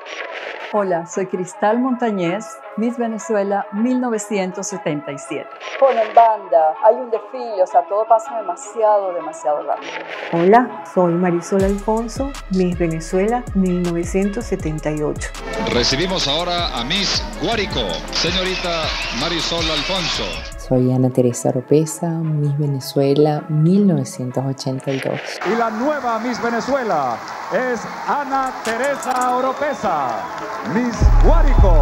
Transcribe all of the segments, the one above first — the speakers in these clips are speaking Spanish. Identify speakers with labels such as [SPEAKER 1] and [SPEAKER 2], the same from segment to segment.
[SPEAKER 1] Hola, soy Cristal Montañez, Miss Venezuela 1977. Ponen banda, hay un desfile, o sea, todo pasa demasiado rápido.
[SPEAKER 2] Hola, soy Marisol Alfonso, Miss Venezuela 1978.
[SPEAKER 3] Recibimos ahora a Miss Guárico, señorita Marisol Alfonso.
[SPEAKER 4] Soy Ana Teresa Oropesa, Miss Venezuela 1982.
[SPEAKER 5] Y la nueva Miss Venezuela es Ana Teresa Oropesa, Miss Guárico.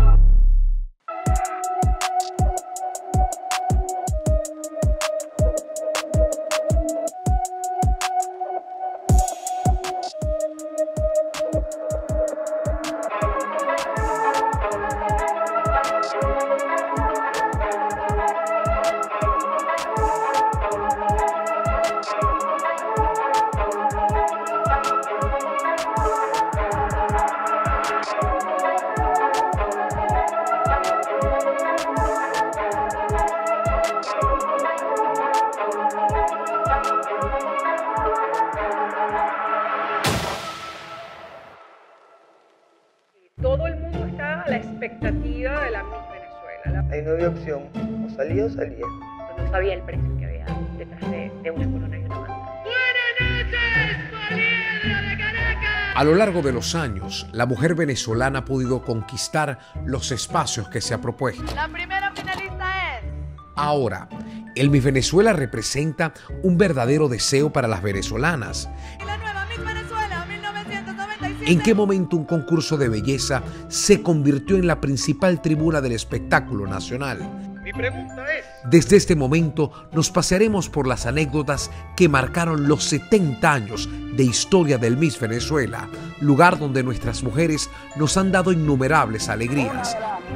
[SPEAKER 6] Todo el mundo está a la expectativa de la Miss Venezuela.
[SPEAKER 7] Ahí no había opción, o salía o salía.
[SPEAKER 6] No sabía el precio que había detrás de una corona y una banda. ¡Buenas noches, Poliedro de Caracas!
[SPEAKER 8] A lo largo de los años, la mujer venezolana ha podido conquistar los espacios que se ha propuesto.
[SPEAKER 6] La primera finalista es...
[SPEAKER 8] Ahora, el Miss Venezuela representa un verdadero deseo para las venezolanas.
[SPEAKER 6] La nueva Miss Venezuela 1997.
[SPEAKER 8] ¿En qué momento un concurso de belleza se convirtió en la principal tribuna del espectáculo nacional?
[SPEAKER 3] Mi pregunta es...
[SPEAKER 8] Desde este momento nos pasearemos por las anécdotas que marcaron los 70 años de historia del Miss Venezuela, lugar donde nuestras mujeres nos han dado innumerables alegrías.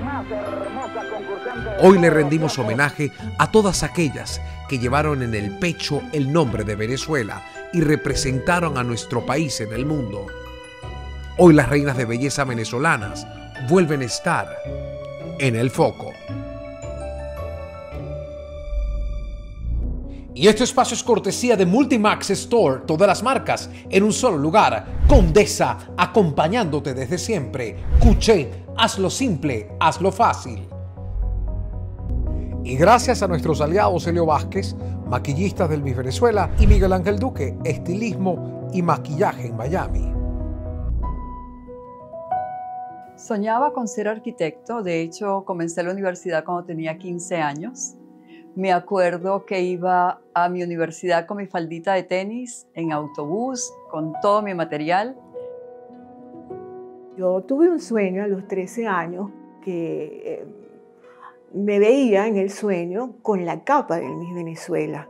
[SPEAKER 8] Hoy le rendimos homenaje a todas aquellas que llevaron en el pecho el nombre de Venezuela y representaron a nuestro país en el mundo. Hoy las reinas de belleza venezolanas vuelven a estar en el foco. Y este espacio es cortesía de Multimax Store, todas las marcas en un solo lugar. Condesa, acompañándote desde siempre. Cuché, hazlo simple, hazlo fácil. Y gracias a nuestros aliados Helio Vázquez, maquillistas del Miss Venezuela, y Miguel Ángel Duque, estilismo y maquillaje en Miami.
[SPEAKER 1] Soñaba con ser arquitecto, de hecho comencé la universidad cuando tenía 15 años. Me acuerdo que iba a mi universidad con mi faldita de tenis, en autobús, con todo mi material.
[SPEAKER 2] Yo tuve un sueño a los 13 años que me veía en el sueño con la capa del Miss Venezuela.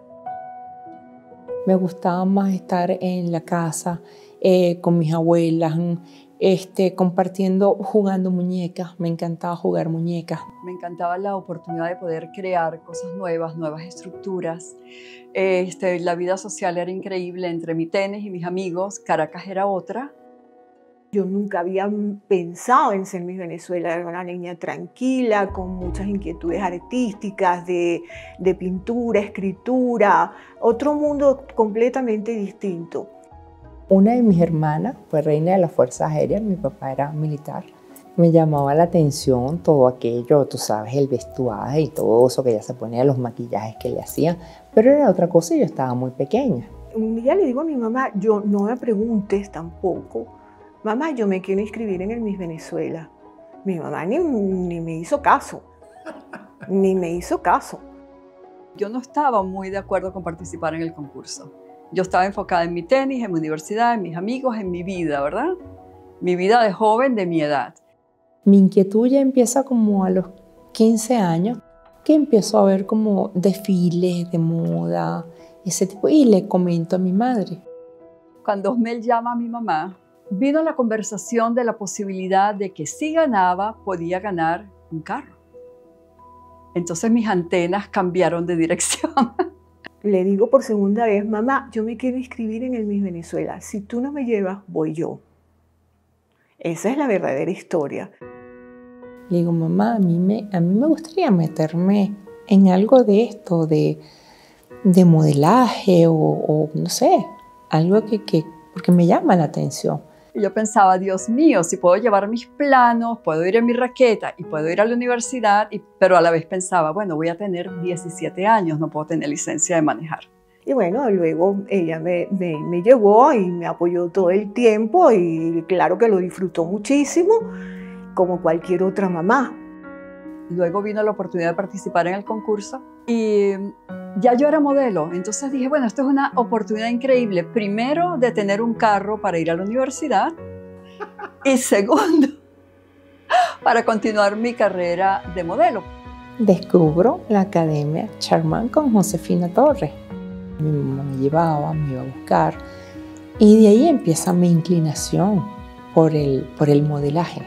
[SPEAKER 4] Me gustaba más estar en la casa con mis abuelas, compartiendo, jugando muñecas. Me encantaba jugar muñecas.
[SPEAKER 1] Me encantaba la oportunidad de poder crear cosas nuevas, nuevas estructuras. La vida social era increíble entre mi tenis y mis amigos. Caracas era otra.
[SPEAKER 2] Yo nunca había pensado en ser Miss Venezuela. Era una niña tranquila, con muchas inquietudes artísticas, de pintura, escritura. Otro mundo completamente distinto.
[SPEAKER 4] Una de mis hermanas fue reina de las Fuerzas Aéreas, mi papá era militar. Me llamaba la atención todo aquello, tú sabes, el vestuaje y todo eso que ella se ponía, los maquillajes que le hacían, pero era otra cosa y yo estaba muy pequeña.
[SPEAKER 2] Un día le digo a mi mamá, no me preguntes tampoco, mamá, yo me quiero inscribir en el Miss Venezuela. Mi mamá ni me hizo caso, ni me hizo caso.
[SPEAKER 1] Yo no estaba muy de acuerdo con participar en el concurso. Yo estaba enfocada en mi tenis, en mi universidad, en mis amigos, en mi vida, ¿verdad? Mi vida de joven, de mi edad.
[SPEAKER 4] Mi inquietud ya empieza como a los 15 años, que empiezo a ver como desfiles de moda, ese tipo, y le comento a mi madre.
[SPEAKER 1] Cuando Osmel llama a mi mamá, vino la conversación de la posibilidad de que si ganaba, podía ganar un carro. Entonces mis antenas cambiaron de dirección.
[SPEAKER 2] Le digo por segunda vez, mamá, yo me quiero inscribir en el Miss Venezuela. Si tú no me llevas, voy yo. Esa es la verdadera historia.
[SPEAKER 4] Le digo, mamá, a mí me gustaría meterme en algo de esto, de modelaje o no sé, algo porque me llama la atención.
[SPEAKER 1] Y yo pensaba, Dios mío, si puedo llevar mis planos, puedo ir en mi raqueta y puedo ir a la universidad, pero a la vez pensaba, bueno, voy a tener 17 años, no puedo tener licencia de manejar.
[SPEAKER 2] Y bueno, luego ella me llevó y me apoyó todo el tiempo y claro que lo disfrutó muchísimo, como cualquier otra mamá.
[SPEAKER 1] Luego vino la oportunidad de participar en el concurso y ya yo era modelo, entonces dije, bueno, esto es una oportunidad increíble. Primero, de tener un carro para ir a la universidad y segundo, para continuar mi carrera de modelo.
[SPEAKER 4] Descubro la Academia Charmant con Josefina Torres. Mi mamá me llevaba, me iba a buscar y de ahí empieza mi inclinación por el modelaje.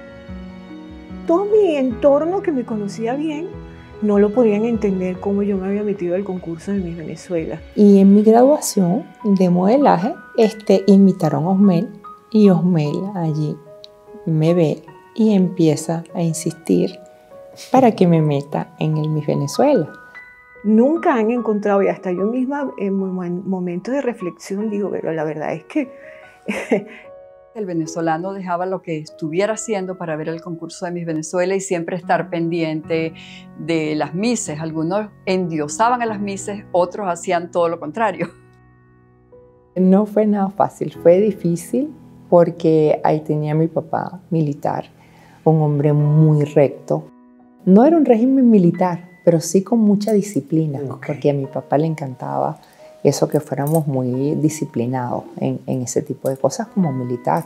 [SPEAKER 2] Todo mi entorno que me conocía bien no lo podían entender cómo yo me había metido al concurso de Miss Venezuela.
[SPEAKER 4] Y en mi graduación de modelaje invitaron a Osmel y Osmel allí me ve y empieza a insistir para que me meta en el Miss Venezuela.
[SPEAKER 2] Nunca han encontrado, y hasta yo misma en momentos de reflexión digo, pero la verdad es que
[SPEAKER 1] el venezolano dejaba lo que estuviera haciendo para ver el concurso de Miss Venezuela y siempre estar pendiente de las Misses. Algunos endiosaban a las Misses, otros hacían todo lo contrario.
[SPEAKER 4] No fue nada fácil, fue difícil porque ahí tenía a mi papá militar, un hombre muy recto. No era un régimen militar, pero sí con mucha disciplina, porque a mi papá le encantaba eso que fuéramos muy disciplinados en ese tipo de cosas como militar.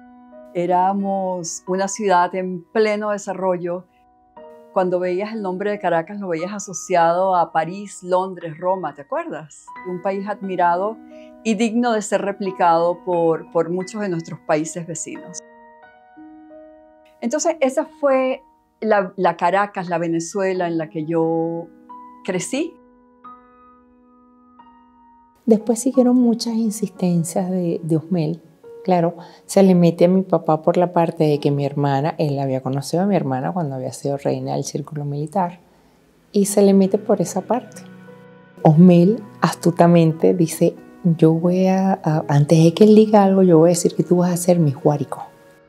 [SPEAKER 1] Éramos una ciudad en pleno desarrollo. Cuando veías el nombre de Caracas lo veías asociado a París, Londres, Roma, ¿te acuerdas? Un país admirado y digno de ser replicado por muchos de nuestros países vecinos. Entonces esa fue la Caracas, la Venezuela en la que yo crecí.
[SPEAKER 4] Después siguieron muchas insistencias de Osmel. Claro, se le mete a mi papá por la parte de que mi hermana, él había conocido a mi hermana cuando había sido reina del círculo militar, y se le mete por esa parte. Osmel astutamente dice, yo voy antes de que él diga algo, yo voy a decir que tú vas a ser mi Guárico.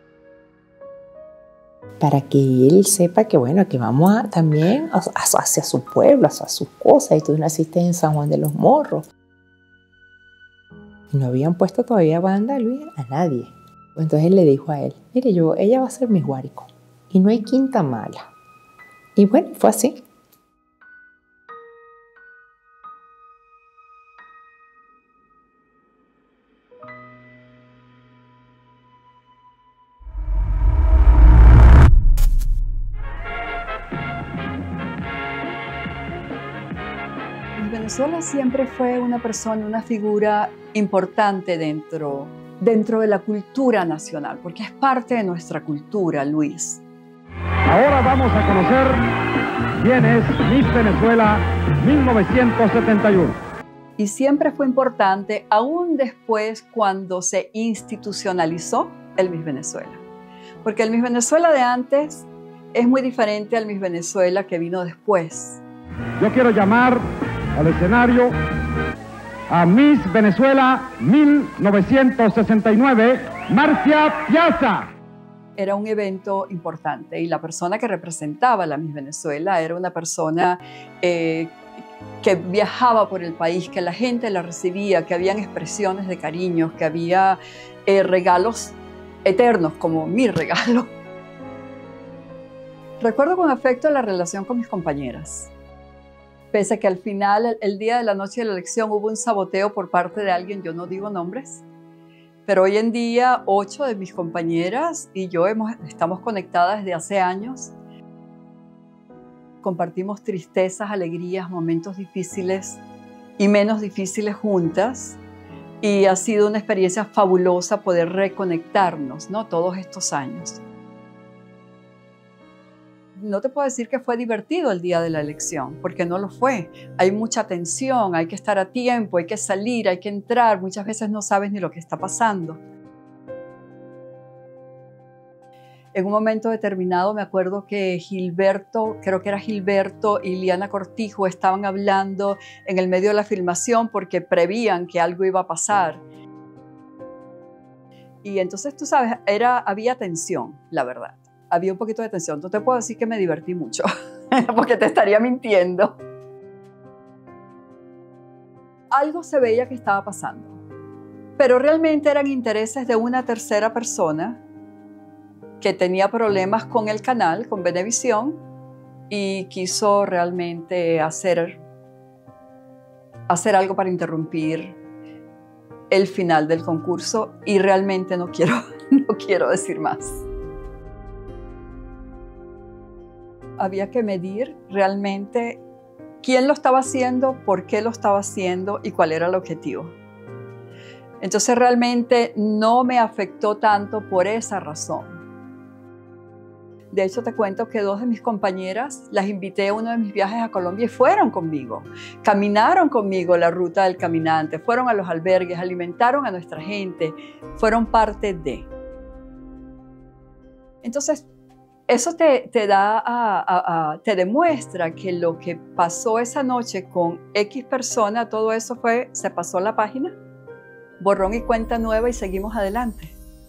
[SPEAKER 4] Para que él sepa que, bueno, que vamos también hacia su pueblo, hacia sus cosas, y tú naciste en San Juan de los Morros. Y no habían puesto todavía banda, Luis, a nadie. Entonces él le dijo a él, mire, ella va a ser mi Guárico y no hay quinta mala. Y bueno, fue así.
[SPEAKER 1] Venezuela siempre fue una figura importante dentro de la cultura nacional, porque es parte de nuestra cultura, Luis.
[SPEAKER 5] Ahora vamos a conocer quién es Miss Venezuela 1971.
[SPEAKER 1] Y siempre fue importante, aún después cuando se institucionalizó el Miss Venezuela. Porque el Miss Venezuela de antes es muy diferente al Miss Venezuela que vino después.
[SPEAKER 5] Yo quiero llamar al escenario a Miss Venezuela 1969, Marcia Piazza.
[SPEAKER 1] Era un evento importante y la persona que representaba a la Miss Venezuela era una persona que viajaba por el país, que la gente la recibía, que habían expresiones de cariño, que había regalos eternos como mi regalo. Recuerdo con afecto la relación con mis compañeras. Pese a que al final, el día de la noche de la elección, hubo un saboteo por parte de alguien, yo no digo nombres, pero hoy en día 8 de mis compañeras y yo estamos conectadas desde hace años. Compartimos tristezas, alegrías, momentos difíciles y menos difíciles juntas. Y ha sido una experiencia fabulosa poder reconectarnos, ¿no? Todos estos años. No te puedo decir que fue divertido el día de la elección, porque no lo fue. Hay mucha tensión, hay que estar a tiempo, hay que salir, hay que entrar. Muchas veces no sabes ni lo que está pasando. En un momento determinado me acuerdo que Gilberto, creo que era Gilberto y Liana Cortijo estaban hablando en el medio de la filmación porque prevían que algo iba a pasar. Y entonces, tú sabes, había tensión, la verdad. Había un poquito de tensión. No te puedo decir que me divertí mucho, porque te estaría mintiendo. Algo se veía que estaba pasando, pero realmente eran intereses de una tercera persona que tenía problemas con el canal, con Venevisión, y quiso realmente hacer algo para interrumpir el final del concurso, y realmente no quiero decir más. Había que medir realmente quién lo estaba haciendo, por qué lo estaba haciendo y cuál era el objetivo. Entonces realmente no me afectó tanto por esa razón. De hecho, te cuento que 2 de mis compañeras las invité a uno de mis viajes a Colombia y fueron conmigo. Caminaron conmigo la ruta del caminante, fueron a los albergues, alimentaron a nuestra gente, fueron parte de. Entonces, eso te demuestra que lo que pasó esa noche con X persona, todo eso se pasó la página, borrón y cuenta nueva y seguimos adelante.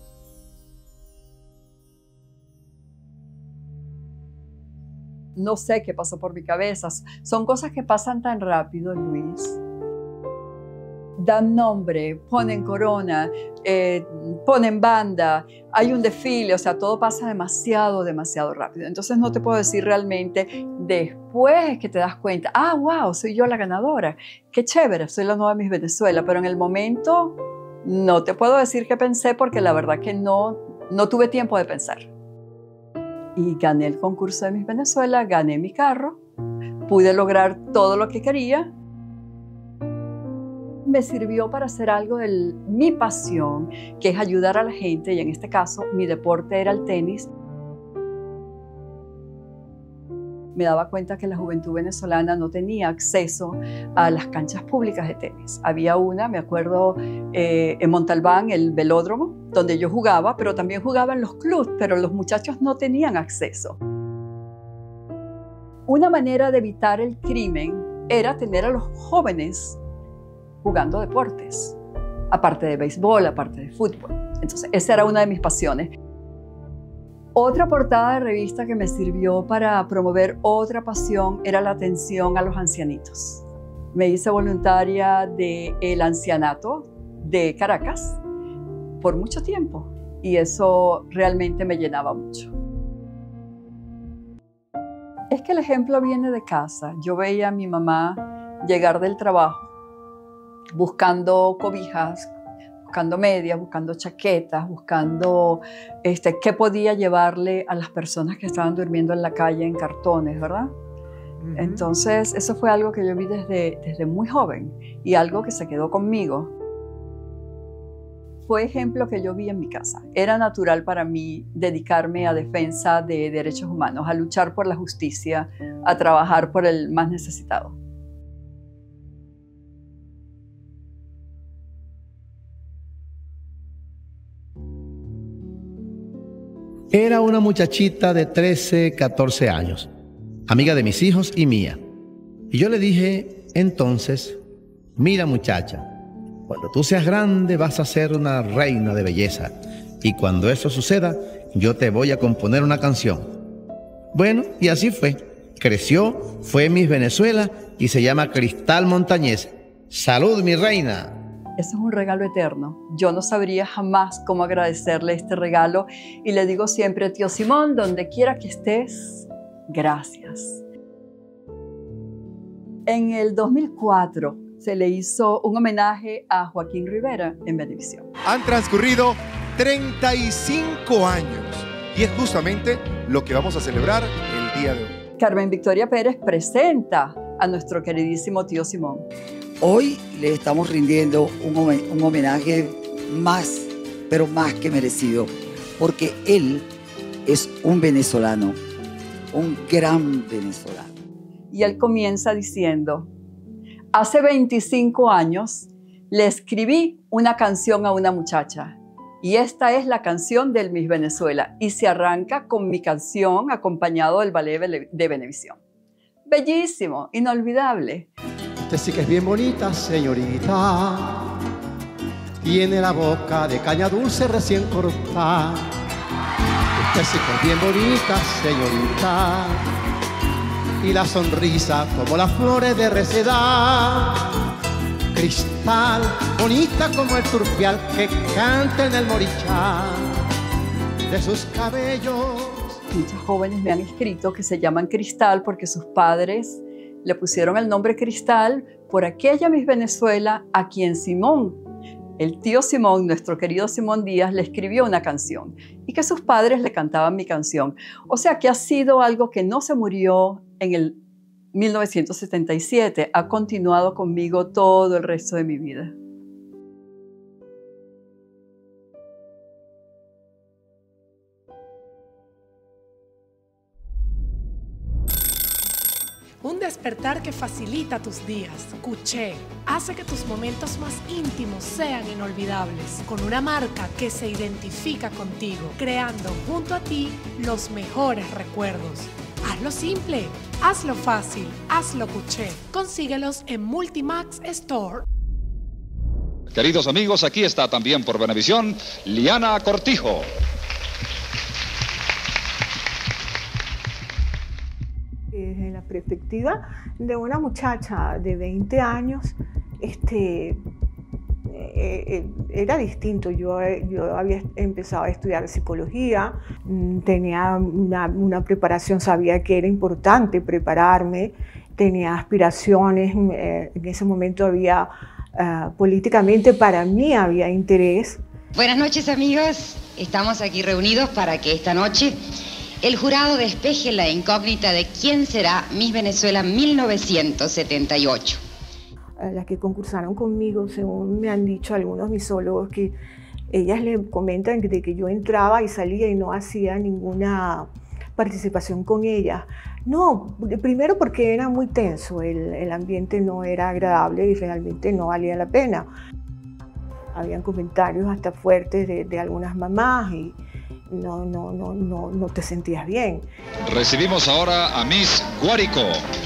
[SPEAKER 1] No sé qué pasó por mi cabeza. Son cosas que pasan tan rápido, Luis. Dan nombre, ponen corona, ponen banda, hay un desfile, o sea, todo pasa demasiado rápido. Entonces no te puedo decir realmente, después es que te das cuenta, wow, soy yo la ganadora, qué chévere, soy la nueva Miss Venezuela, pero en el momento no te puedo decir qué pensé, porque la verdad que no tuve tiempo de pensar. Y gané el concurso de Miss Venezuela, gané mi carro, pude lograr todo lo que quería. Me sirvió para hacer algo de mi pasión, que es ayudar a la gente, y en este caso mi deporte era el tenis. Me daba cuenta que la juventud venezolana no tenía acceso a las canchas públicas de tenis. Había una, me acuerdo, en Montalbán, el velódromo, donde yo jugaba, pero también jugaba en los clubes, pero los muchachos no tenían acceso. Una manera de evitar el crimen era tener a los jóvenes jugando deportes, aparte de béisbol, aparte de fútbol. Entonces, esa era una de mis pasiones. Otra portada de revista que me sirvió para promover otra pasión era la atención a los ancianitos. Me hice voluntaria del ancianato de Caracas por mucho tiempo, y eso realmente me llenaba mucho. Es que el ejemplo viene de casa. Yo veía a mi mamá llegar del trabajo buscando cobijas, buscando medias, buscando chaquetas, buscando qué podía llevarle a las personas que estaban durmiendo en la calle en cartones, ¿verdad? Entonces, eso fue algo que yo vi desde muy joven, y algo que se quedó conmigo. Fue ejemplo que yo vi en mi casa. Era natural para mí dedicarme a defensa de derechos humanos, a luchar por la justicia, a trabajar por el más necesitado.
[SPEAKER 9] Era una muchachita de 13, 14 años, amiga de mis hijos y mía. Y yo le dije entonces, mira muchacha, cuando tú seas grande vas a ser una reina de belleza. Y cuando eso suceda, yo te voy a componer una canción. Bueno, y así fue. Creció, fue Miss Venezuela y se llama Cristal Montañez. ¡Salud, mi reina!
[SPEAKER 1] Eso es un regalo eterno. Yo no sabría jamás cómo agradecerle este regalo, y le digo siempre, tío Simón, donde quiera que estés, gracias. En el 2004 se le hizo un homenaje a Joaquín Rivera en Venevisión.
[SPEAKER 10] Han transcurrido 35 años y es justamente lo que vamos a celebrar el día de hoy.
[SPEAKER 1] Carmen Victoria Pérez presenta a nuestro queridísimo tío Simón.
[SPEAKER 11] Hoy le estamos rindiendo un homenaje más, pero más que merecido, porque él es un venezolano, un gran venezolano.
[SPEAKER 1] Y él comienza diciendo, hace 25 años le escribí una canción a una muchacha, y esta es la canción del Miss Venezuela, y se arranca con mi canción acompañado del ballet de Venevisión. Bellísimo, inolvidable.
[SPEAKER 12] Usted sí que es bien bonita, señorita.
[SPEAKER 9] tiene la boca de caña dulce recién cortada. Usted sí que es bien bonita, señorita, y la sonrisa como las flores de recedad. Cristal, bonita como el turpial que canta en el morichal de sus cabellos.
[SPEAKER 1] Muchos jóvenes me han escrito que se llaman Cristal porque sus padres le pusieron el nombre Cristal por aquella Miss Venezuela a quien Simón, el tío Simón, nuestro querido Simón Díaz, le escribió una canción y que sus padres le cantaban mi canción. O sea que ha sido algo que no se murió en el 1977, ha continuado conmigo todo el resto de mi vida.
[SPEAKER 12] Un despertar que facilita tus días. Cuché hace que tus momentos más íntimos sean inolvidables, con una marca que se identifica contigo, creando junto a ti los mejores recuerdos. Hazlo simple, hazlo fácil, hazlo Cuché. Consíguelos en Multimax Store.
[SPEAKER 3] Queridos amigos, aquí está también por Venevisión, Liana Cortijo.
[SPEAKER 2] Desde la perspectiva de una muchacha de 20 años, era distinto. Yo había empezado a estudiar psicología, tenía una preparación, sabía que era importante prepararme, tenía aspiraciones, en ese momento había, políticamente para mí había interés.
[SPEAKER 13] Buenas noches amigos, estamos aquí reunidos para que esta noche el jurado despeje la incógnita de quién será Miss Venezuela 1978.
[SPEAKER 2] Las que concursaron conmigo, según me han dicho algunos misólogos, que ellas le comentan de que yo entraba y salía y no hacía ninguna participación con ellas. No, primero porque era muy tenso, el ambiente no era agradable y realmente no valía la pena. Habían comentarios hasta fuertes de algunas mamás y no te sentías bien.
[SPEAKER 3] Recibimos ahora a Miss Guárico.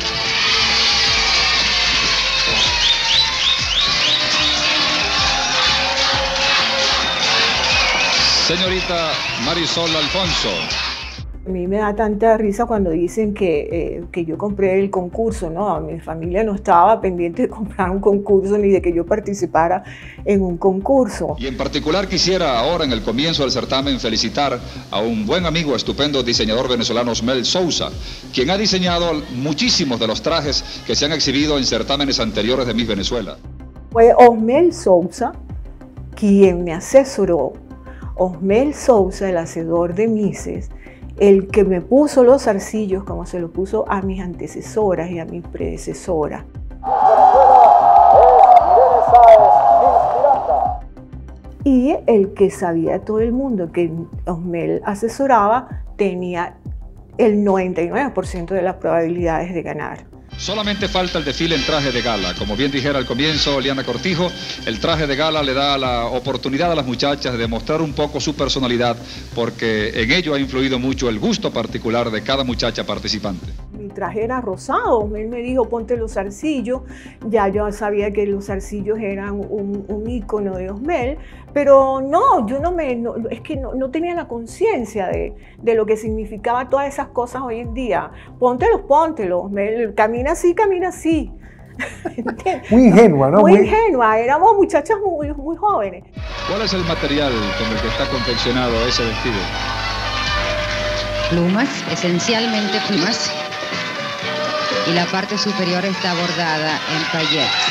[SPEAKER 3] Señorita Marisol Alfonso.
[SPEAKER 2] A mí me da tanta risa cuando dicen que yo compré el concurso, ¿no? Mi familia no estaba pendiente de comprar un concurso ni de que yo participara en un concurso.
[SPEAKER 3] Y en particular quisiera ahora en el comienzo del certamen felicitar a un buen amigo, estupendo diseñador venezolano, Osmel Sousa, quien ha diseñado muchísimos de los trajes que se han exhibido en certámenes anteriores de Miss Venezuela.
[SPEAKER 2] Fue Osmel Sousa quien me asesoró. Osmel Sousa, el hacedor de Misses, el que me puso los zarcillos como se lo puso a mis antecesoras y a mi predecesora. Y el que sabía todo el mundo que Osmel asesoraba tenía el 99% de las probabilidades de ganar.
[SPEAKER 3] Solamente falta el desfile en traje de gala. Como bien dijera al comienzo Liana Cortijo, el traje de gala le da la oportunidad a las muchachas de demostrar un poco su personalidad, porque en ello ha influido mucho el gusto particular de cada muchacha participante.
[SPEAKER 2] Mi traje era rosado, él me dijo ponte los zarcillos, ya yo sabía que los zarcillos eran un ícono de Osmel, pero no, yo es que no tenía la conciencia de lo que significaba todas esas cosas hoy en día. Póntelos, Osmel, camina así.
[SPEAKER 14] Muy ingenua, ¿no?
[SPEAKER 2] Muy ingenua, éramos muchachas muy jóvenes.
[SPEAKER 3] ¿Cuál es el material con el que está confeccionado ese vestido?
[SPEAKER 13] Plumas, esencialmente plumas. Y la parte superior está bordada en paillettes.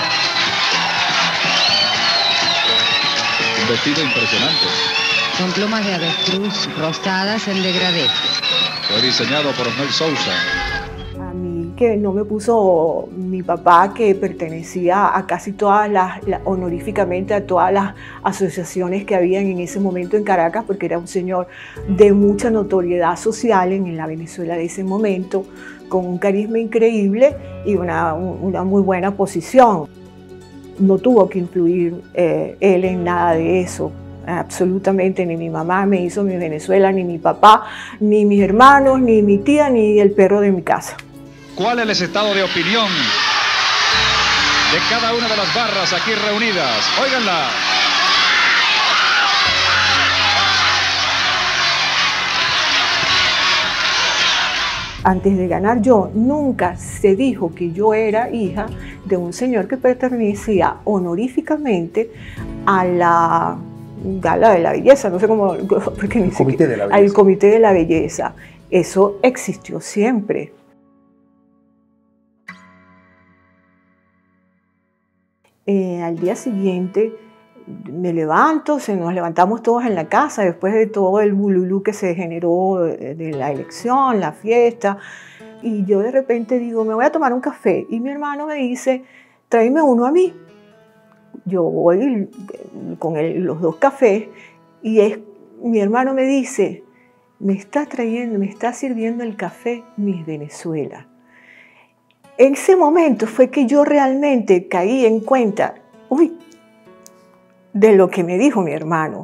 [SPEAKER 3] Un vestido impresionante.
[SPEAKER 13] Con plumas de avestruz rosadas en degradé.
[SPEAKER 3] Fue diseñado por Osmel Sousa.
[SPEAKER 2] A mí que no me puso mi papá, que pertenecía a casi todas honoríficamente a todas las asociaciones que habían en ese momento en Caracas, porque era un señor de mucha notoriedad social en la Venezuela de ese momento, con un carisma increíble y una muy buena posición. No tuvo que influir él en nada de eso, absolutamente. Ni mi mamá me hizo Miss Venezuela, ni mi papá, ni mis hermanos, ni mi tía, ni el perro de mi casa.
[SPEAKER 3] ¿Cuál es el estado de opinión de cada una de las barras aquí reunidas? Óiganla.
[SPEAKER 2] antes de ganar yo, nunca se dijo que yo era hija de un señor que pertenecía honoríficamente a la Gala de la Belleza, no sé cómo, porque ni
[SPEAKER 14] Comité de la Belleza.
[SPEAKER 2] al Comité de la Belleza. Eso existió siempre. Al día siguiente me levanto, nos levantamos todos en la casa después de todo el bululú que se generó de la elección, la fiesta, y yo de repente digo, me voy a tomar un café, y mi hermano me dice, tráeme uno a mí. Yo voy con los 2 cafés y mi hermano me dice, me está sirviendo el café Miss Venezuela. En ese momento fue que yo realmente caí en cuenta, de lo que me dijo mi hermano.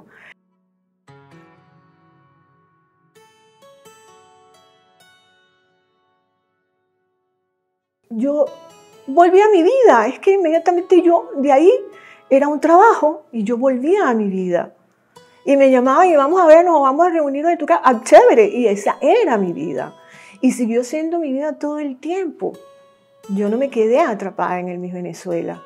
[SPEAKER 2] Yo volví a mi vida, es que inmediatamente yo de ahí era un trabajo y yo volvía a mi vida. Y me llamaban y vamos a vernos, vamos a reunirnos en tu casa, chévere, y esa era mi vida. Y siguió siendo mi vida todo el tiempo. Yo no me quedé atrapada en el Miss Venezuela.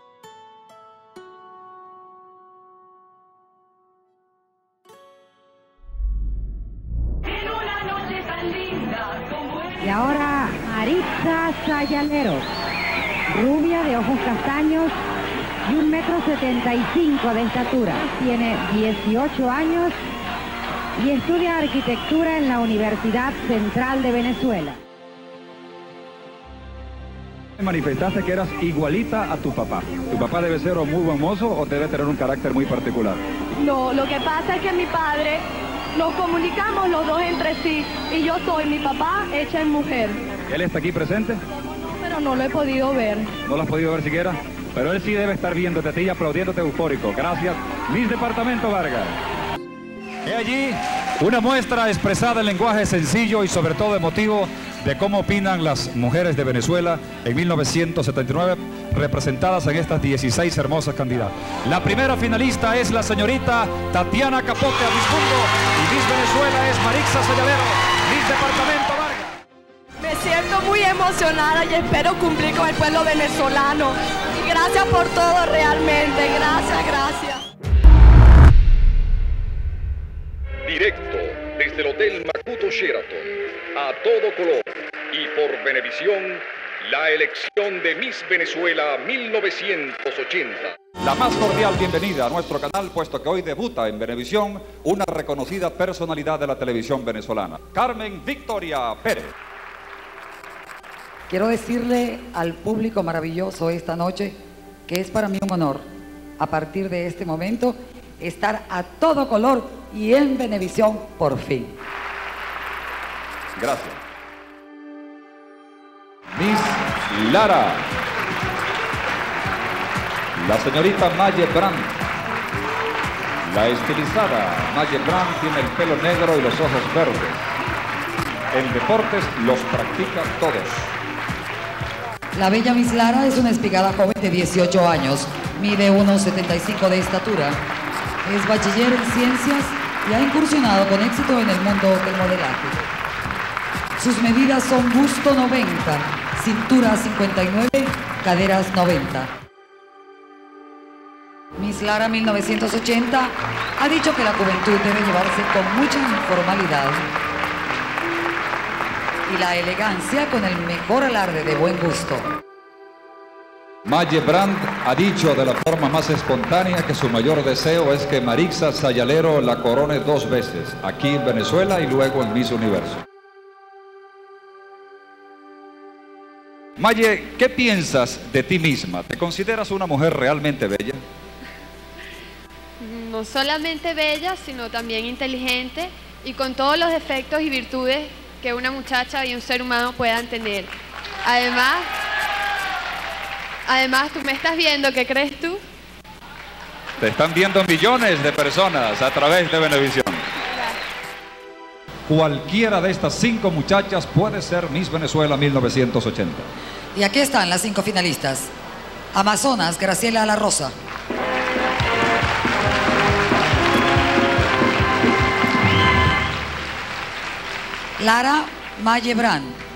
[SPEAKER 15] Y ahora Marixa Sayalero, rubia de ojos castaños y 1,75 m de estatura. Tiene 18 años y estudia arquitectura en la Universidad Central de Venezuela.
[SPEAKER 3] Manifestaste que eras igualita a tu papá. ¿Tu papá debe ser un muy buen mozo o debe tener un carácter muy particular?
[SPEAKER 16] No, lo que pasa es que mi padre, nos comunicamos los dos entre sí y yo soy mi papá hecha en mujer.
[SPEAKER 3] ¿Él está aquí presente?
[SPEAKER 16] Pero no lo he podido ver.
[SPEAKER 3] ¿No lo has podido ver siquiera? Pero él sí debe estar viéndote a ti y aplaudiéndote eufórico. Gracias, Miss Departamento Vargas. He allí una muestra expresada en lenguaje sencillo y sobre todo emotivo de cómo opinan las mujeres de Venezuela en 1979, representadas en estas 16 hermosas candidatas. La primera finalista es la señorita Tatiana Capote Abismundo y Miss Venezuela es Marixa Sayalero, Miss Departamento Vargas.
[SPEAKER 16] Me siento muy emocionada y espero cumplir con el pueblo venezolano. Y gracias por todo realmente, gracias.
[SPEAKER 17] Directo desde el Hotel Macuto Sheraton, a todo color y por Venevisión, la elección de Miss Venezuela 1980.
[SPEAKER 3] La más cordial bienvenida a nuestro canal, puesto que hoy debuta en Venevisión una reconocida personalidad de la televisión venezolana, Carmen Victoria Pérez.
[SPEAKER 11] Quiero decirle al público maravilloso esta noche que es para mí un honor, a partir de este momento, estar a todo color y en Venevisión por fin.
[SPEAKER 3] Gracias. Miss Lara, la señorita Maye Brandt, la estilizada Maye Brandt tiene el pelo negro y los ojos verdes. En deportes los practica todos.
[SPEAKER 11] La bella Miss Lara es una espigada joven de 18 años, mide 1,75 de estatura, es bachiller en ciencias y ha incursionado con éxito en el mundo del modelaje. Sus medidas son busto 90, cintura 59, caderas 90. Miss Lara 1980 ha dicho que la juventud debe llevarse con mucha informalidad y la elegancia con el mejor alarde de buen gusto.
[SPEAKER 3] Maye Brandt ha dicho de la forma más espontánea que su mayor deseo es que Marixa Sayalero la corone 2 veces, aquí en Venezuela y luego en Miss Universo. Maye, ¿qué piensas de ti misma? ¿Te consideras una mujer realmente bella?
[SPEAKER 18] No solamente bella, sino también inteligente y con todos los defectos y virtudes que una muchacha y un ser humano puedan tener. Además, tú me estás viendo, ¿qué crees tú?
[SPEAKER 3] Te están viendo millones de personas a través de Venevisión. Cualquiera de estas 5 muchachas puede ser Miss Venezuela 1980.
[SPEAKER 11] Y aquí están las 5 finalistas. Amazonas, Graciela La Rosa. Lara Maye Brandt.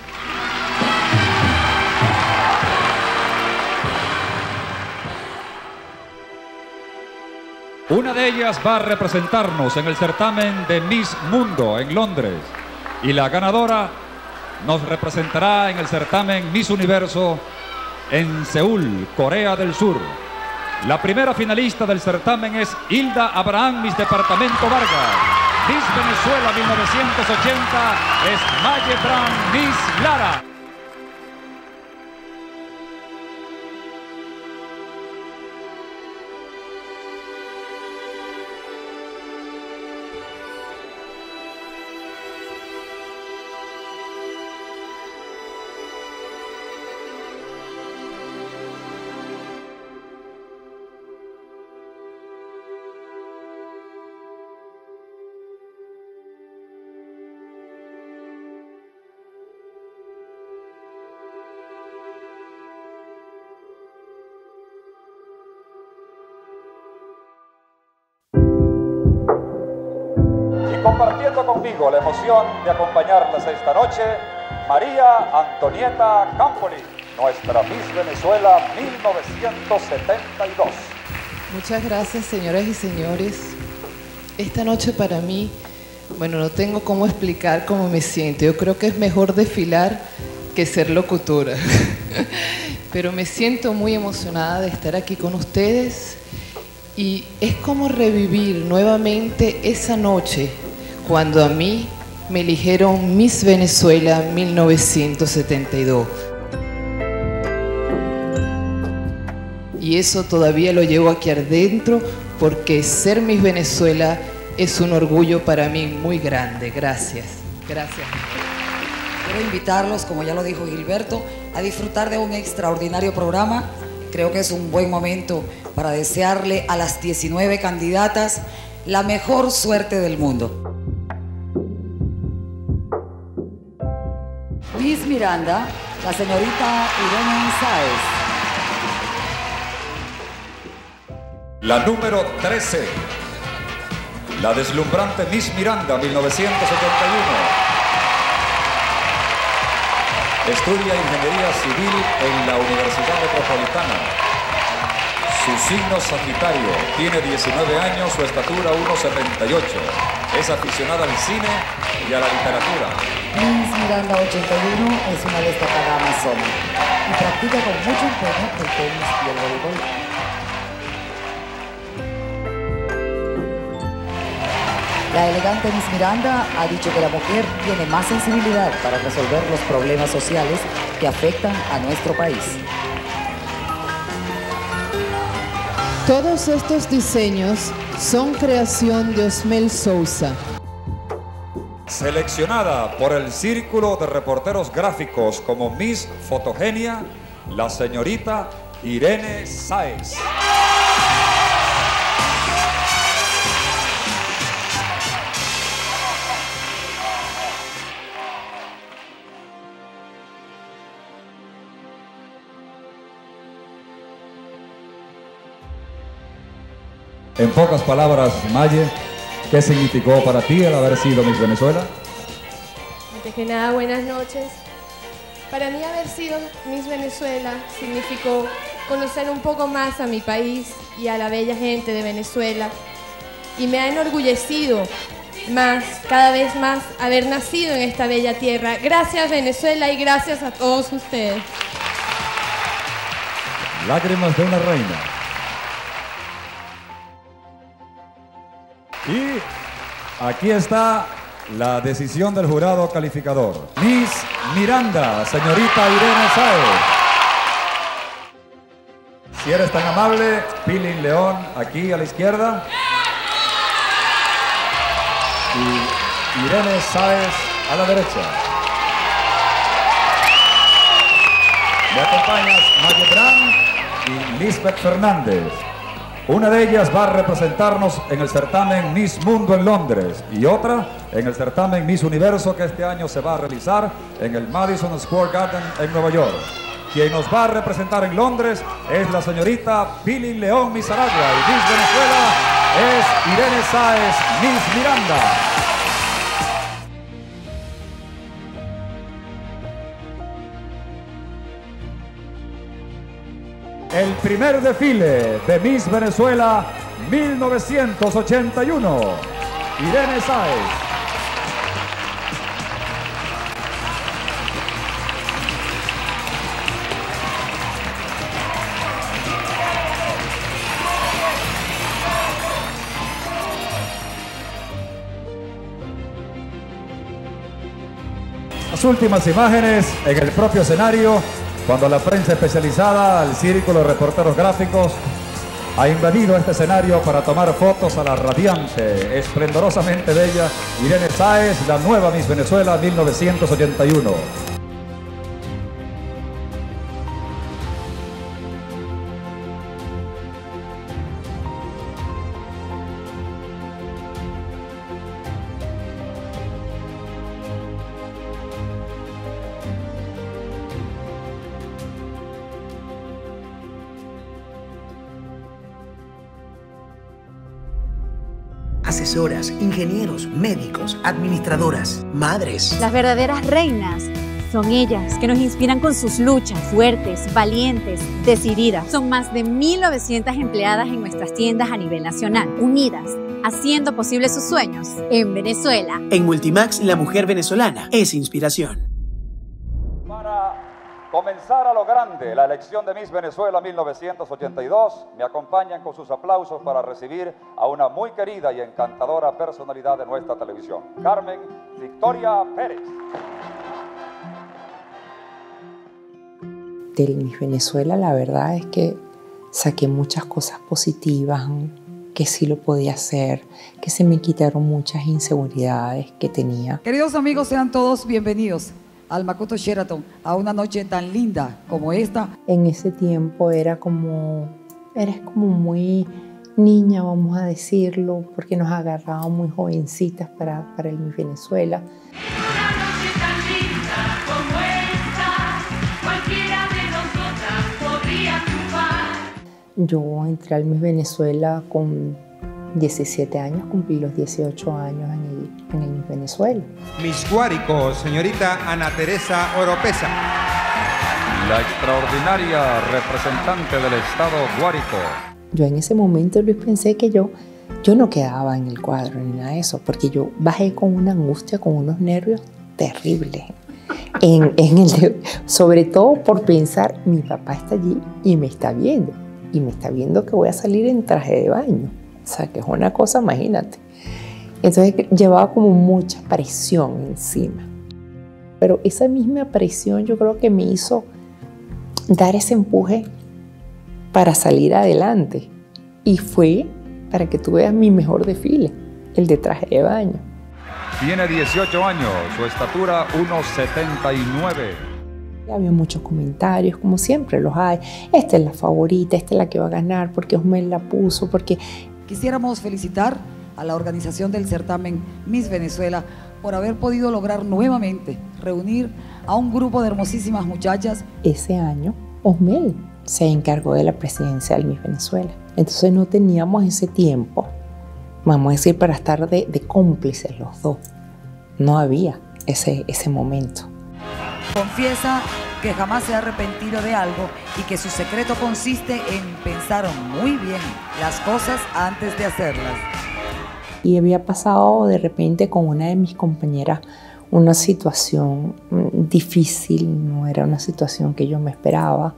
[SPEAKER 3] Una de ellas va a representarnos en el certamen de Miss Mundo en Londres. Y la ganadora nos representará en el certamen Miss Universo en Seúl, Corea del Sur. La primera finalista del certamen es Hilda Abraham, Miss Departamento Vargas. Miss Venezuela 1980 es Maye Brown, Miss Lara.
[SPEAKER 5] Compartiendo conmigo la emoción de acompañarlas esta noche, María Antonieta Campoli, nuestra Miss Venezuela 1972.
[SPEAKER 19] Muchas gracias, señoras y señores. Esta noche para mí, bueno, no tengo cómo explicar cómo me siento. Yo creo que es mejor desfilar que ser locutora. Pero me siento muy emocionada de estar aquí con ustedes y es como revivir nuevamente esa noche cuando a mí me eligieron Miss Venezuela 1972. Y eso todavía lo llevo aquí adentro porque ser Miss Venezuela es un orgullo para mí muy grande. Gracias. Gracias.
[SPEAKER 11] Quiero invitarlos, como ya lo dijo Gilberto, a disfrutar de un extraordinario programa. Creo que es un buen momento para desearle a las 19 candidatas la mejor suerte del mundo. Miss Miranda, la señorita Irene Sáez.
[SPEAKER 3] La número 13, la deslumbrante Miss Miranda 1971. Estudia Ingeniería Civil en la Universidad Metropolitana. Su signo Sagitario, tiene 19 años, su estatura 1,78. Es aficionada al cine y a la literatura.
[SPEAKER 11] Miss Miranda 81 es una destacada amazona y practica con mucho empeño el tenis y el voleibol. La elegante Miss Miranda ha dicho que la mujer tiene más sensibilidad para resolver los problemas sociales que afectan a nuestro país.
[SPEAKER 19] Todos estos diseños son creación de Osmel Sousa.
[SPEAKER 3] Seleccionada por el Círculo de Reporteros Gráficos como Miss Fotogenia, la señorita Irene Sáez. En pocas palabras, Maye, ¿qué significó para ti el haber sido Miss Venezuela?
[SPEAKER 18] Antes que nada, buenas noches. Para mí haber sido Miss Venezuela significó conocer un poco más a mi país y a la bella gente de Venezuela. Y me ha enorgullecido más, cada vez más, haber nacido en esta bella tierra. Gracias, Venezuela, y gracias a todos ustedes.
[SPEAKER 3] Lágrimas de una reina. Y aquí está la decisión del jurado calificador. Miss Miranda, señorita Irene Sáez. Si eres tan amable, Pilín León, aquí a la izquierda. Y Irene Sáez a la derecha. Me acompañas Maye Brown y Lisbeth Fernández. Una de ellas va a representarnos en el certamen Miss Mundo en Londres y otra en el certamen Miss Universo que este año se va a realizar en el Madison Square Garden en Nueva York. Quien nos va a representar en Londres es la señorita Pili León Miss Aragua y Miss Venezuela es Irene Sáez Miss Miranda. El primer desfile de Miss Venezuela
[SPEAKER 5] 1981, Irene Sáez. Las últimas imágenes en el propio escenario, cuando la prensa especializada, el círculo de reporteros gráficos, ha invadido este escenario para tomar fotos a la radiante, esplendorosamente bella Irene Sáez, la nueva Miss Venezuela 1981.
[SPEAKER 20] Asesoras, ingenieros, médicos, administradoras, madres.
[SPEAKER 21] Las verdaderas reinas son ellas, que nos inspiran con sus luchas, fuertes, valientes, decididas. Son más de 1.900 empleadas en nuestras tiendas a nivel nacional, unidas, haciendo posible sus sueños en Venezuela.
[SPEAKER 20] En Multimax, la mujer venezolana es inspiración.
[SPEAKER 5] Comenzar a lo grande la elección de Miss Venezuela 1982. Me acompañan con sus aplausos para recibir a una muy querida y encantadora personalidad de nuestra televisión, Carmen Victoria Pérez.
[SPEAKER 4] De Miss Venezuela, la verdad es que saqué muchas cosas positivas, que sí lo podía hacer, que se me quitaron muchas inseguridades que tenía.
[SPEAKER 22] Queridos amigos, sean todos bienvenidos al Makuto Sheraton, a una noche tan linda como esta.
[SPEAKER 4] En ese tiempo eres como muy niña, vamos a decirlo, porque nos agarraban muy jovencitas para el Miss Venezuela.
[SPEAKER 23] Una noche tan linda como esta, cualquiera de nosotras podría triunfar.
[SPEAKER 4] Yo entré al Miss Venezuela con 17 años, cumplí los 18 años en el Miss Venezuela.
[SPEAKER 24] Miss Guárico, señorita Ana Teresa Oropesa.
[SPEAKER 3] La extraordinaria representante del estado Guárico.
[SPEAKER 4] Yo en ese momento, Luis, pensé que yo no quedaba en el cuadro ni nada de eso, porque yo bajé con una angustia, con unos nervios terribles. Sobre todo por pensar, mi papá está allí y me está viendo que voy a salir en traje de baño. O sea, que es una cosa, imagínate. Entonces llevaba como mucha presión encima. Pero esa misma presión yo creo que me hizo dar ese empuje para salir adelante. Y fue, para que tú veas, mi mejor desfile, el de traje de baño.
[SPEAKER 3] Tiene 18 años, su estatura 1,79.
[SPEAKER 4] Había muchos comentarios, como siempre los hay. Esta es la favorita, esta es la que va a ganar, porque Osmel la puso, porque...
[SPEAKER 22] Quisiéramos felicitar a la organización del certamen Miss Venezuela por haber podido lograr nuevamente reunir a un grupo de hermosísimas muchachas.
[SPEAKER 4] Ese año, Osmel se encargó de la presidencia del Miss Venezuela. Entonces no teníamos ese tiempo, vamos a decir, para estar de cómplices los dos. No había ese momento.
[SPEAKER 22] Confiesa que jamás se ha arrepentido de algo y que su secreto consiste en pensar muy bien las cosas antes de hacerlas.
[SPEAKER 4] Y había pasado de repente con una de mis compañeras una situación difícil, no era una situación que yo me esperaba.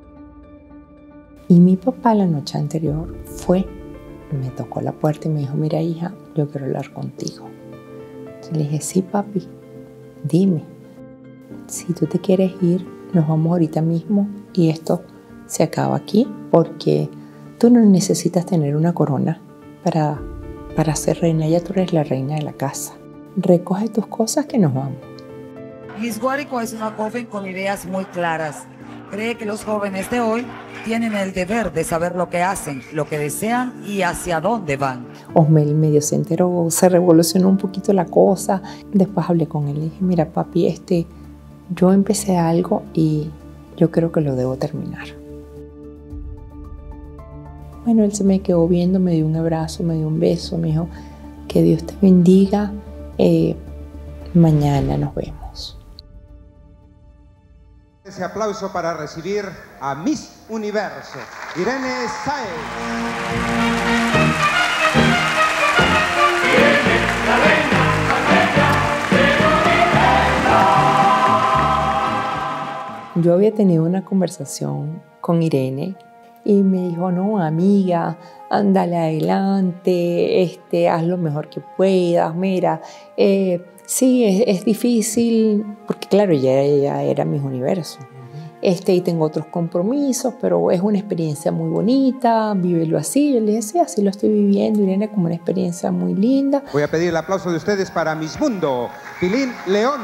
[SPEAKER 4] Y mi papá la noche anterior me tocó la puerta y me dijo, mira hija, yo quiero hablar contigo. Entonces le dije, sí papi, dime. Si tú te quieres ir, nos vamos ahorita mismo y esto se acaba aquí, porque tú no necesitas tener una corona para ser reina, ya tú eres la reina de la casa. Recoge tus cosas que nos vamos.
[SPEAKER 22] Miss Guárico es una joven con ideas muy claras. Cree que los jóvenes de hoy tienen el deber de saber lo que hacen, lo que desean y hacia dónde van.
[SPEAKER 4] Osmel medio se enteró, se revolucionó un poquito la cosa. Después hablé con él y dije, mira papi, yo empecé algo y yo creo que lo debo terminar. Bueno, él se me quedó viendo, me dio un abrazo, me dio un beso, me dijo, que Dios te bendiga, mañana nos vemos.
[SPEAKER 24] Ese aplauso para recibir a Miss Universo, Irene Sáez.
[SPEAKER 4] Yo había tenido una conversación con Irene y me dijo, no, amiga, ándale adelante, haz lo mejor que puedas, mira, sí, es difícil, porque claro, ella era Miss Universo. Y tengo otros compromisos, pero es una experiencia muy bonita, vívelo así. Yo le dije, sí, así lo estoy viviendo, Irene, como una experiencia muy linda.
[SPEAKER 24] Voy a pedir el aplauso de ustedes para Miss Mundo, Pilín León.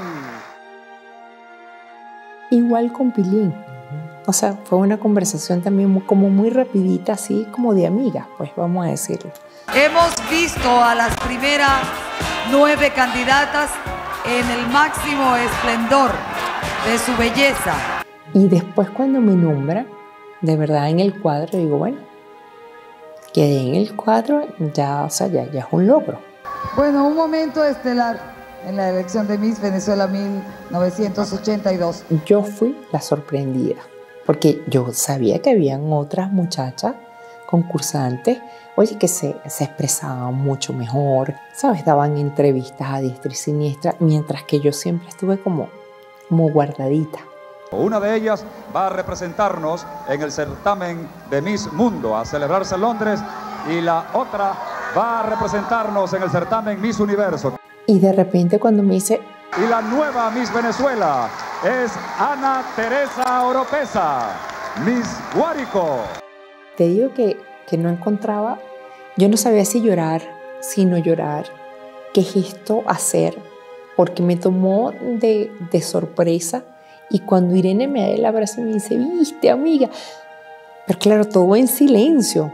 [SPEAKER 4] Igual con Pilín. O sea, fue una conversación también como muy rapidita, así como de amigas, pues vamos a decirlo.
[SPEAKER 22] Hemos visto a las primeras 9 candidatas en el máximo esplendor de su belleza.
[SPEAKER 4] Y después cuando me nombran, de verdad en el cuadro, digo, bueno, quedé en el cuadro, ya, o sea, ya es un logro.
[SPEAKER 22] Bueno, un momento estelar en la elección de Miss Venezuela 1982.
[SPEAKER 4] Yo fui la sorprendida, porque yo sabía que habían otras muchachas concursantes, oye, que se expresaban mucho mejor, ¿sabes? Daban entrevistas a diestra y siniestra, mientras que yo siempre estuve como guardadita.
[SPEAKER 5] Una de ellas va a representarnos en el certamen de Miss Mundo a celebrarse en Londres y la otra va a representarnos en el certamen Miss Universo.
[SPEAKER 4] Y de repente cuando me dice...
[SPEAKER 5] Y la nueva Miss Venezuela es Ana Teresa Oropesa, Miss Guárico.
[SPEAKER 4] Te digo que no encontraba, yo no sabía si llorar, si no llorar, qué gesto hacer, porque me tomó de sorpresa. Y cuando Irene me da el abrazo me dice, viste, amiga. Pero claro, todo en silencio.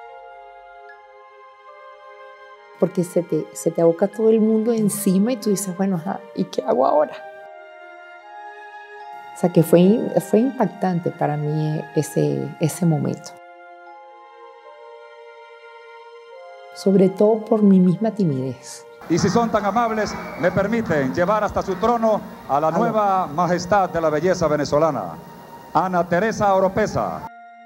[SPEAKER 4] Porque se te aboca todo el mundo encima y tú dices, bueno, ajá, ¿y qué hago ahora? O sea que fue impactante para mí ese momento. Sobre todo por mi misma timidez.
[SPEAKER 5] Y si son tan amables, me permiten llevar hasta su trono a la nueva majestad de la belleza venezolana, Ana Teresa Oropesa.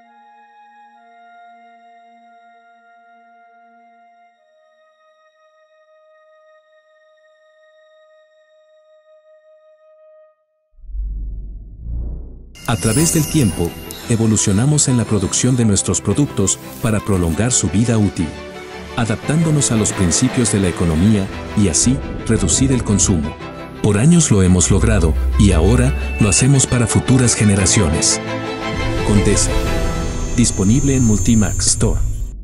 [SPEAKER 6] A través del tiempo, evolucionamos en la producción de nuestros productos para prolongar su vida útil, adaptándonos a los principios de la economía y así reducir el consumo. Por años lo hemos logrado y ahora lo hacemos para futuras generaciones. Condesa. Disponible en Multimax Store.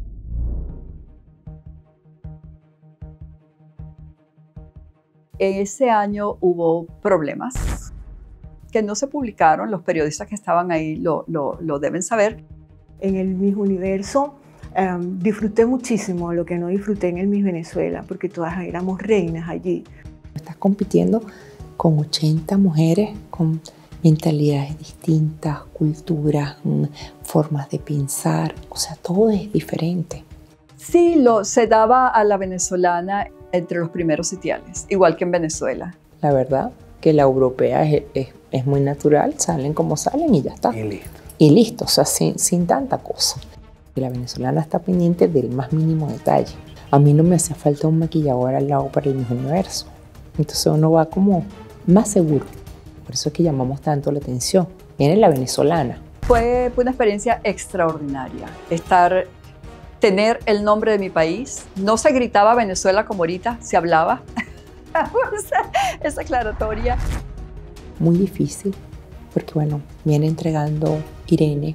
[SPEAKER 1] Ese año hubo problemas que no se publicaron, los periodistas que estaban ahí lo deben saber.
[SPEAKER 2] En el Miss Universo disfruté muchísimo lo que no disfruté en el Miss Venezuela, porque todas éramos reinas allí.
[SPEAKER 4] Estás compitiendo con 80 mujeres con mentalidades distintas, culturas, formas de pensar, o sea, todo es diferente.
[SPEAKER 1] Sí, se daba a la venezolana entre los primeros sitiales, igual que en Venezuela.
[SPEAKER 4] La verdad que la europea es muy natural, salen como salen y ya está.
[SPEAKER 14] Y listo.
[SPEAKER 4] Y listo, o sea, sin tanta cosa. Y la venezolana está pendiente del más mínimo detalle. A mí no me hacía falta un maquillador al lado para el Miss Universo. Entonces uno va como más seguro. Por eso es que llamamos tanto la atención. Viene la venezolana.
[SPEAKER 1] Fue una experiencia extraordinaria. Tener el nombre de mi país. No se gritaba Venezuela como ahorita, se hablaba. Esa aclaratoria.
[SPEAKER 4] Muy difícil, porque bueno, viene entregando Irene.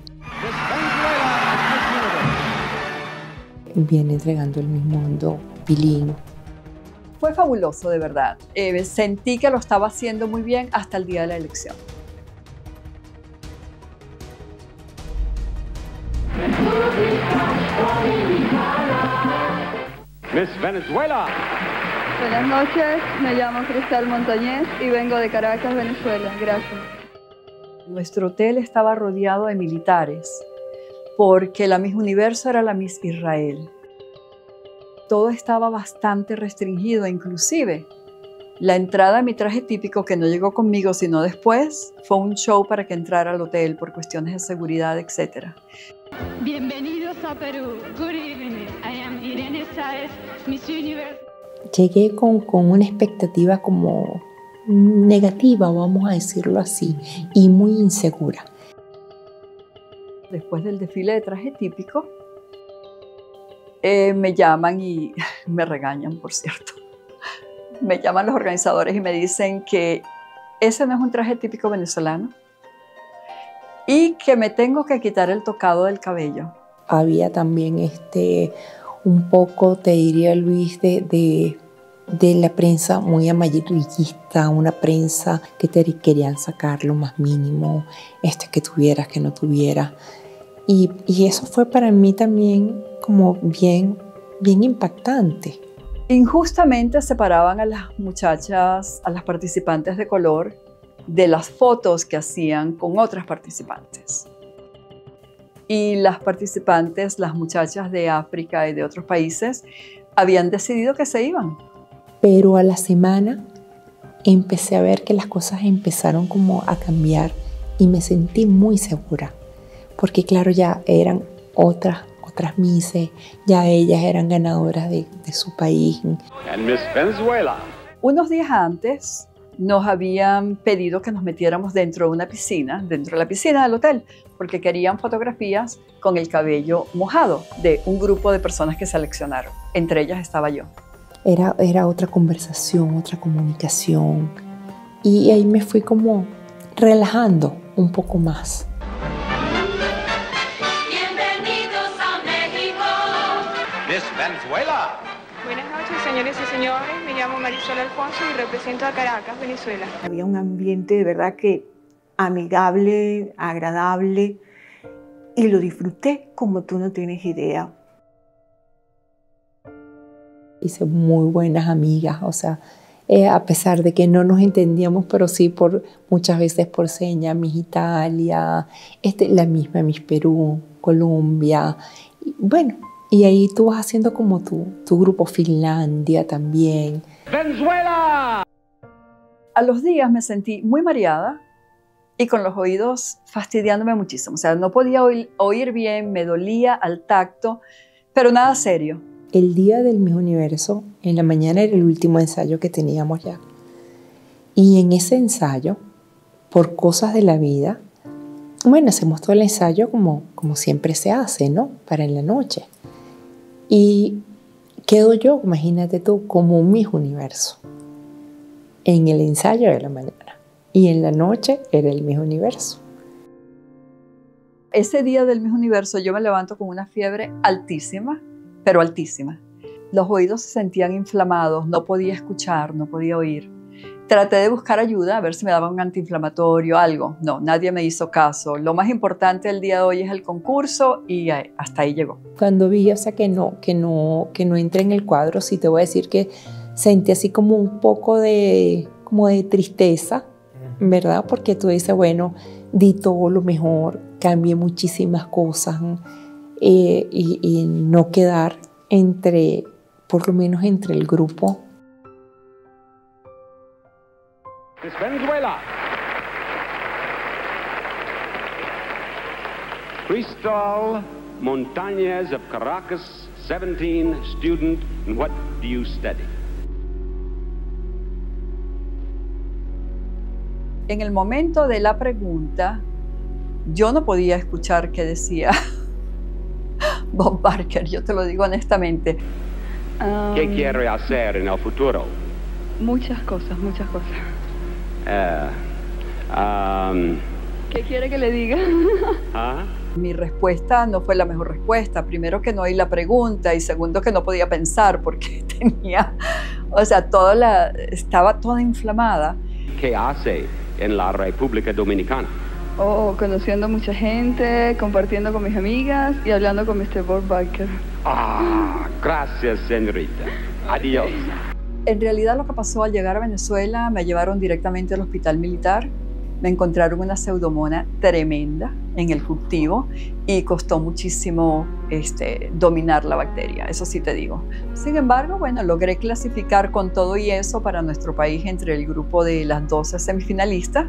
[SPEAKER 4] Viene entregando el Miss Mundo, Pilín.
[SPEAKER 1] Fue fabuloso, de verdad. Sentí que lo estaba haciendo muy bien hasta el día de la elección.
[SPEAKER 5] Miss Venezuela.
[SPEAKER 7] Buenas noches, me llamo Cristal Montañez y vengo de Caracas, Venezuela. Gracias.
[SPEAKER 1] Nuestro hotel estaba rodeado de militares porque la Miss Universo era la Miss Israel. Todo estaba bastante restringido, inclusive la entrada a mi traje típico, que no llegó conmigo sino después, fue un show para que entrara al hotel por cuestiones de seguridad, etc.
[SPEAKER 8] Bienvenidos a Perú. Good evening. I am Irene Sáez, Miss Universe.
[SPEAKER 4] Llegué con una expectativa como negativa, vamos a decirlo así, y muy insegura.
[SPEAKER 1] Después del desfile de traje típico, me llaman y me regañan, por cierto. Me llaman los organizadores y me dicen que ese no es un traje típico venezolano y que me tengo que quitar el tocado del cabello.
[SPEAKER 4] Había también un poco, te diría Luis, de la prensa muy amarillista, una prensa que te querían sacar lo más mínimo, que tuvieras, que no tuvieras. Y eso fue para mí también como bien impactante.
[SPEAKER 1] Injustamente separaban a las muchachas, a las participantes de color, de las fotos que hacían con otras participantes. Y las participantes, las muchachas de África y de otros países, habían decidido que se iban.
[SPEAKER 4] Pero a la semana empecé a ver que las cosas empezaron como a cambiar y me sentí muy segura. Porque claro, ya eran otras Misses, ya ellas eran ganadoras de su país.
[SPEAKER 9] And Miss Venezuela.
[SPEAKER 1] Unos días antes nos habían pedido que nos metiéramos dentro de la piscina del hotel, porque querían fotografías con el cabello mojado de un grupo de personas que seleccionaron. Entre ellas estaba yo.
[SPEAKER 4] Era otra conversación, otra comunicación. Y ahí me fui como relajando un poco más.
[SPEAKER 9] Miss Venezuela.
[SPEAKER 10] Buenas noches, señores y señores. Me llamo Marisol Alfonso y represento a Caracas, Venezuela.
[SPEAKER 2] Había un ambiente de verdad que amigable, agradable, y lo disfruté como tú no tienes idea.
[SPEAKER 4] Hice muy buenas amigas, o sea, a pesar de que no nos entendíamos, pero sí muchas veces por señas, Miss Italia, la misma Miss Perú, Colombia, y bueno. Y ahí tú vas haciendo como tu grupo Finlandia también.
[SPEAKER 9] ¡Venezuela!
[SPEAKER 1] A los días me sentí muy mareada y con los oídos fastidiándome muchísimo. O sea, no podía oír bien, me dolía al tacto, pero nada serio.
[SPEAKER 4] El día del Miss Universo, en la mañana era el último ensayo que teníamos ya. Y en ese ensayo, por cosas de la vida, bueno, hacemos todo el ensayo como siempre se hace, ¿no? Para en la noche. Y quedo yo, imagínate tú, como un Miss Universo en el ensayo de la mañana. Y en la noche era el Miss Universo.
[SPEAKER 1] Ese día del Miss Universo yo me levanto con una fiebre altísima, pero altísima. Los oídos se sentían inflamados, no podía escuchar, no podía oír. Traté de buscar ayuda, a ver si me daban un antiinflamatorio, algo. No, nadie me hizo caso. Lo más importante del día de hoy es el concurso y hasta ahí llegó.
[SPEAKER 4] Cuando vi, o sea, que no entré en el cuadro, sí te voy a decir que sentí así como un poco de tristeza, ¿verdad? Porque tú dices, bueno, di todo lo mejor, cambié muchísimas cosas y no quedar por lo menos entre el grupo.
[SPEAKER 9] Miss Venezuela. Cristal Montañez of Caracas, 17, student, and what do you study?
[SPEAKER 1] En el momento de la pregunta, yo no podía escuchar qué decía Bob Barker, yo te lo digo honestamente.
[SPEAKER 9] ¿Qué quiere hacer en el futuro?
[SPEAKER 7] Muchas cosas, muchas cosas. ¿Qué quiere que le diga?
[SPEAKER 1] Mi respuesta no fue la mejor respuesta. Primero, que no oí la pregunta, y segundo, que no podía pensar porque tenía, o sea, estaba toda inflamada.
[SPEAKER 9] ¿Qué hace en la República Dominicana?
[SPEAKER 7] Conociendo a mucha gente, compartiendo con mis amigas y hablando con Mr. Bob Barker.
[SPEAKER 9] Gracias, señorita. Adiós.
[SPEAKER 1] En realidad lo que pasó al llegar a Venezuela, me llevaron directamente al hospital militar, me encontraron una pseudomonas tremenda en el cultivo y costó muchísimo dominar la bacteria, eso sí te digo. Sin embargo, bueno, logré clasificar con todo y eso para nuestro país entre el grupo de las 12 semifinalistas.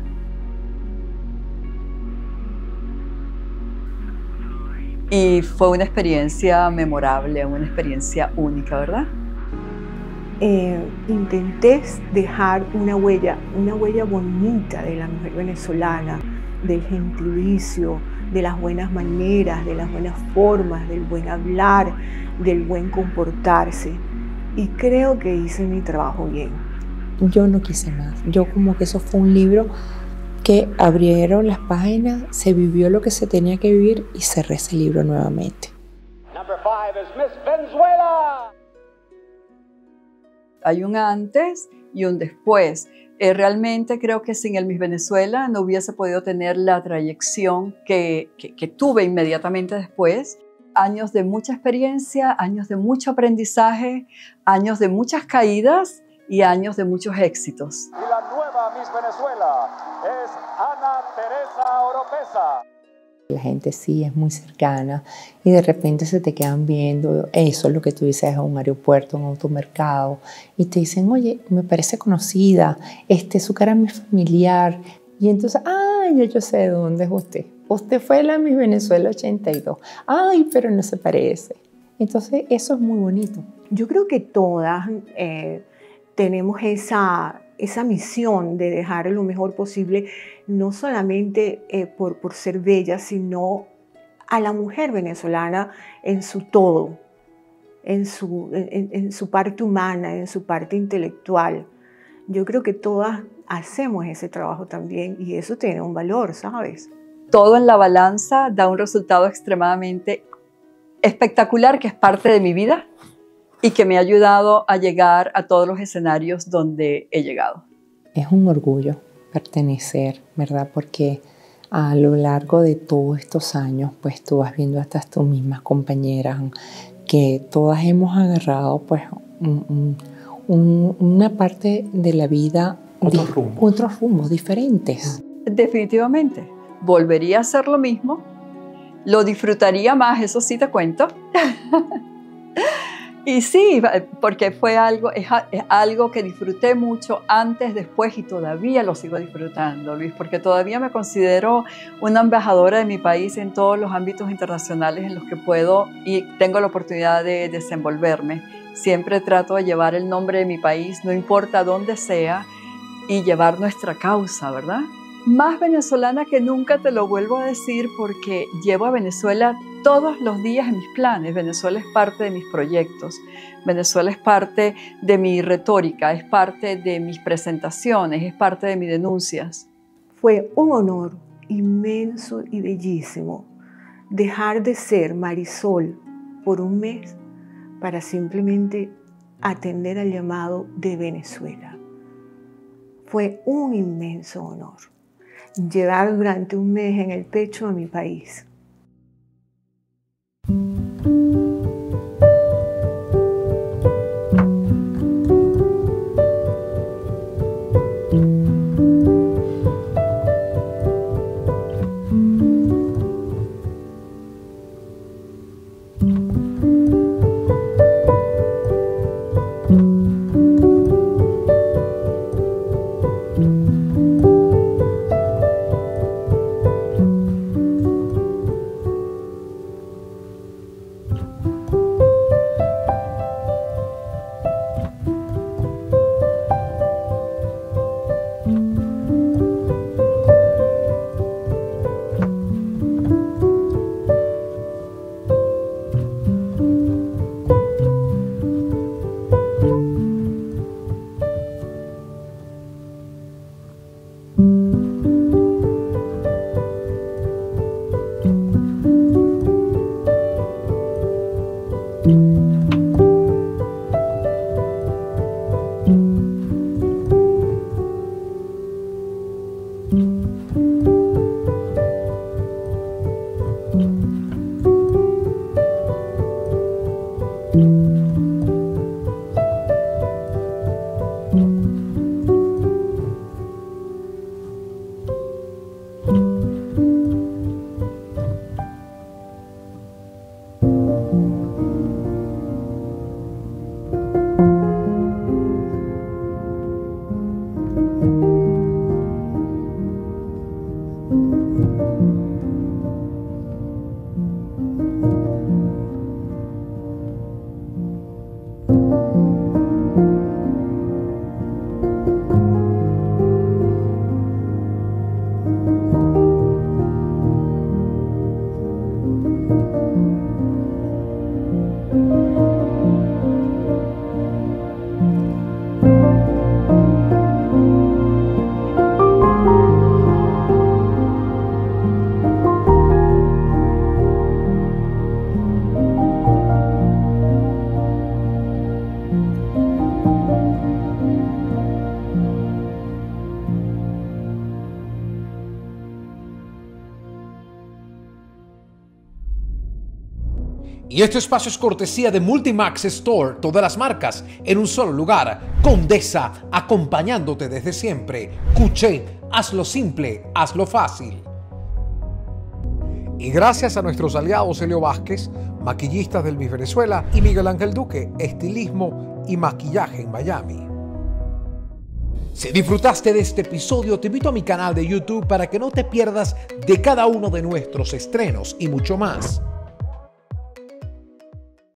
[SPEAKER 1] Y fue una experiencia memorable, una experiencia única, ¿verdad?
[SPEAKER 2] intenté dejar una huella bonita de la mujer venezolana, del gentilicio, de las buenas maneras, de las buenas formas, del buen hablar, del buen comportarse. Y creo que hice mi trabajo bien.
[SPEAKER 4] Yo no quise más. Yo como que eso fue un libro que abrieron las páginas, se vivió lo que se tenía que vivir y cerré ese libro nuevamente.
[SPEAKER 23] Number 5 is Miss Venezuela.
[SPEAKER 1] Hay un antes y un después. Realmente creo que sin el Miss Venezuela no hubiese podido tener la trayección que tuve inmediatamente después. Años de mucha experiencia, años de mucho aprendizaje, años de muchas caídas y años de muchos éxitos.
[SPEAKER 23] Y la nueva Miss Venezuela es Ana Teresa Oropesa.
[SPEAKER 4] La gente sí es muy cercana y de repente se te quedan viendo, eso es lo que tú dices en un aeropuerto, en un automercado, y te dicen, oye, me parece conocida, su cara es muy familiar, y entonces, ay, yo sé de dónde es usted. Usted fue la Miss Venezuela 82. Ay, pero no se parece. Entonces, eso es muy bonito.
[SPEAKER 2] Yo creo que todas tenemos esa misión de dejar lo mejor posible, no solamente por ser bella, sino a la mujer venezolana en su todo, en su parte humana, en su parte intelectual. Yo creo que todas hacemos ese trabajo también y eso tiene un valor, ¿sabes?
[SPEAKER 1] Todo en la balanza da un resultado extremadamente espectacular que es parte de mi vida y que me ha ayudado a llegar a todos los escenarios donde he llegado.
[SPEAKER 4] Es un orgullo pertenecer, ¿verdad? Porque a lo largo de todos estos años, pues tú vas viendo hasta tus mismas compañeras que todas hemos agarrado pues una parte de la vida, otros rumbos diferentes.
[SPEAKER 1] Definitivamente. Volvería a hacer lo mismo. Lo disfrutaría más, eso sí te cuento. Y sí, porque fue es algo que disfruté mucho antes, después y todavía lo sigo disfrutando, Luis, porque todavía me considero una embajadora de mi país en todos los ámbitos internacionales en los que puedo y tengo la oportunidad de desenvolverme. Siempre trato de llevar el nombre de mi país, no importa dónde sea, y llevar nuestra causa, ¿verdad? Más venezolana que nunca, te lo vuelvo a decir, porque llevo a Venezuela todos los días en mis planes. Venezuela es parte de mis proyectos. Venezuela es parte de mi retórica, es parte de mis presentaciones, es parte de mis denuncias.
[SPEAKER 2] Fue un honor inmenso y bellísimo dejar de ser Marisol por un mes para simplemente atender al llamado de Venezuela. Fue un inmenso honor llevar durante un mes en el pecho a mi país.
[SPEAKER 12] Y este espacio es cortesía de Multimax Store, todas las marcas en un solo lugar. Condesa, acompañándote desde siempre. Cuché, hazlo simple, hazlo fácil. Y gracias a nuestros aliados Helio Vázquez, maquillistas del Miss Venezuela, y Miguel Ángel Duque, estilismo y maquillaje en Miami. Si disfrutaste de este episodio, te invito a mi canal de YouTube para que no te pierdas de cada uno de nuestros estrenos y mucho más.